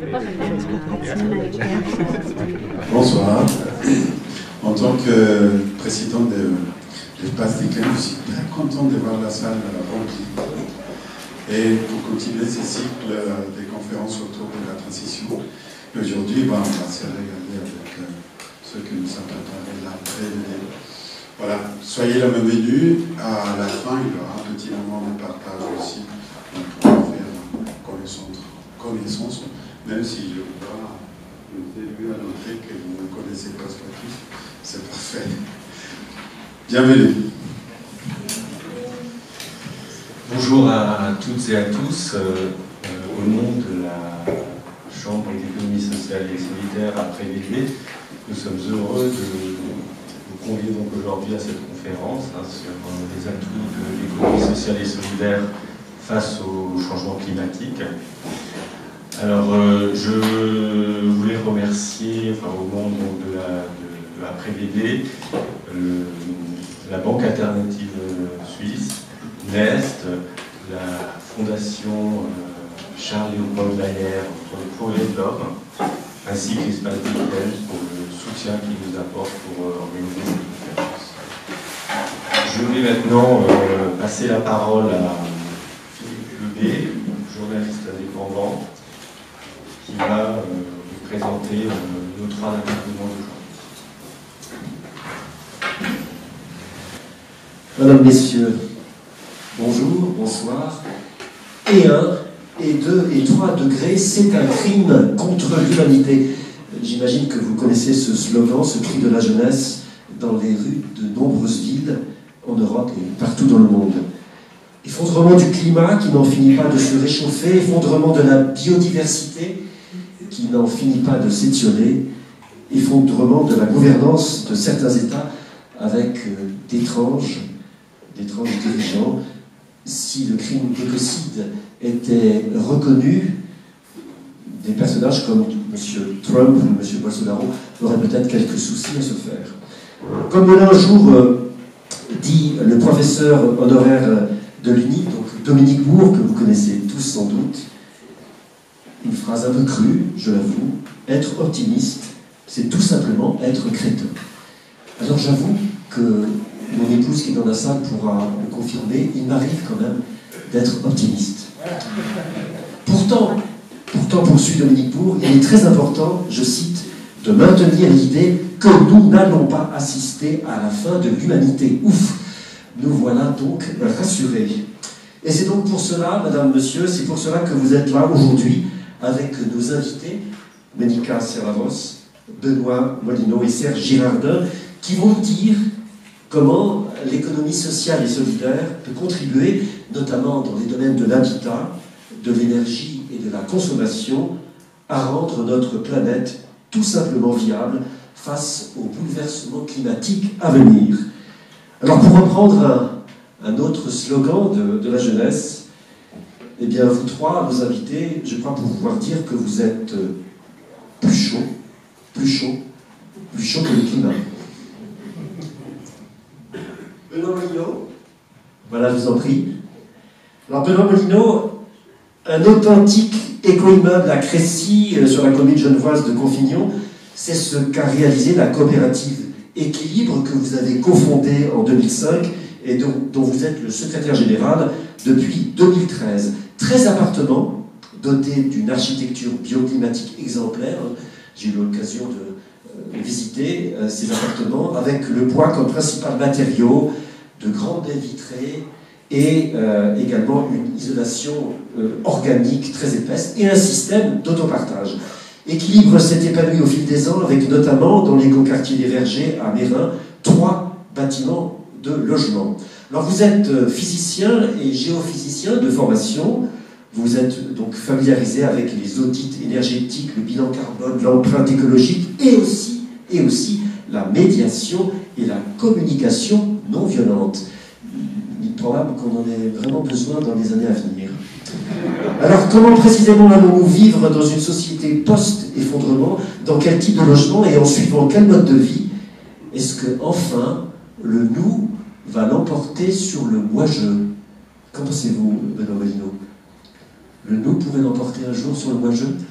Bonsoir. En tant que président de l'espace Déclin, je suis très content de voir la salle remplie. Et pour continuer ce cycle des conférences autour de la transition, aujourd'hui, on va se regarder avec ceux que nous apprêtons à l'après-midi. Voilà, soyez la bienvenue. À la fin, il y aura un petit moment de partage aussi. On pourra faire connaissance, même si je dois vous élever à noter que vous ne connaissez pas ce tous. C'est parfait. Bienvenue. Bonjour à toutes et à tous. Au nom de la Chambre d'économie sociale et solidaire à Prévédé, nous sommes heureux de vous convier donc aujourd'hui à cette conférence sur les atouts de l'économie sociale et solidaire face au changement climatique. Alors, je voulais remercier, au nom donc, de la Prévédé, la Banque alternative suisse, NEST, la Fondation Charles-Léopold Bayer pour le progrès de l'homme, ainsi que l'Espace Déclin pour le soutien qu'ils nous apportent pour organiser cette conférence. Je vais maintenant passer la parole à Philippe Lebé, journaliste indépendant, qui va vous présenter nos trois intervenants d'aujourd'hui. Mesdames, Messieurs, bonjour, bonsoir. Et 1, et 2, et 3 degrés, c'est un crime contre l'humanité. J'imagine que vous connaissez ce slogan, ce cri de la jeunesse, dans les rues de nombreuses villes en Europe et partout dans le monde. Effondrement du climat qui n'en finit pas de se réchauffer, effondrement de la biodiversité qui n'en finit pas de s'étioler, effondrement de la gouvernance de certains États avec d'étranges dirigeants. Si le crime d'écocide était reconnu, des personnages comme M. Trump ou M. Bolsonaro auraient peut-être quelques soucis à se faire. Comme l'a un jour dit le professeur honoraire de l'UNI, donc Dominique Bourg, que vous connaissez tous sans doute, une phrase un peu crue, je l'avoue, être optimiste, c'est tout simplement être crétin. Alors j'avoue que mon épouse qui est dans la salle pourra le confirmer, il m'arrive quand même d'être optimiste. Pourtant, poursuit Dominique Bourg, il est très important, je cite, de maintenir l'idée que nous n'allons pas assister à la fin de l'humanité. Ouf! Nous voilà donc rassurés. Et c'est donc pour cela, Madame, Monsieur, c'est pour cela que vous êtes là aujourd'hui avec nos invités, Ménica Serravos, Benoît Molino et Serge Girardin, qui vont nous dire comment l'économie sociale et solidaire peut contribuer, notamment dans les domaines de l'habitat, de l'énergie et de la consommation, à rendre notre planète tout simplement viable face aux bouleversements climatiques à venir. Alors pour reprendre un autre slogan de la jeunesse, eh bien vous trois, nos invités, je crois pouvoir dire que vous êtes plus chaud que le climat. Benoît Molino, voilà, je vous en prie. Alors Benoît Molino, un authentique éco-immeuble à Crécy, sur la commune genevoise de Confignon, c'est ce qu'a réalisé la coopérative Équilibre que vous avez cofondée en 2005 et dont vous êtes le secrétaire général depuis 2013. 13 appartements dotés d'une architecture bioclimatique exemplaire. J'ai eu l'occasion de visiter ces appartements avec le bois comme principal matériau, de grandes baies vitrées et également une isolation organique très épaisse et un système d'autopartage. Équilibre s'est épanoui au fil des ans avec notamment dans l'écoquartier des Vergers à Mérin 3 bâtiments de logement. Alors vous êtes physicien et géophysicien de formation, vous êtes donc familiarisé avec les audits énergétiques, le bilan carbone, l'empreinte écologique et aussi la médiation et la communication non violente. Il est probable qu'on en ait vraiment besoin dans les années à venir. Alors comment précisément allons-nous vivre dans une société post-effondrement? Dans quel type de logement et en suivant quel mode de vie? Est-ce que enfin le nous va l'emporter sur le moi-je? Qu'en pensez-vous, Benoît Molino? Le nous pourrait l'emporter un jour sur le moi-je?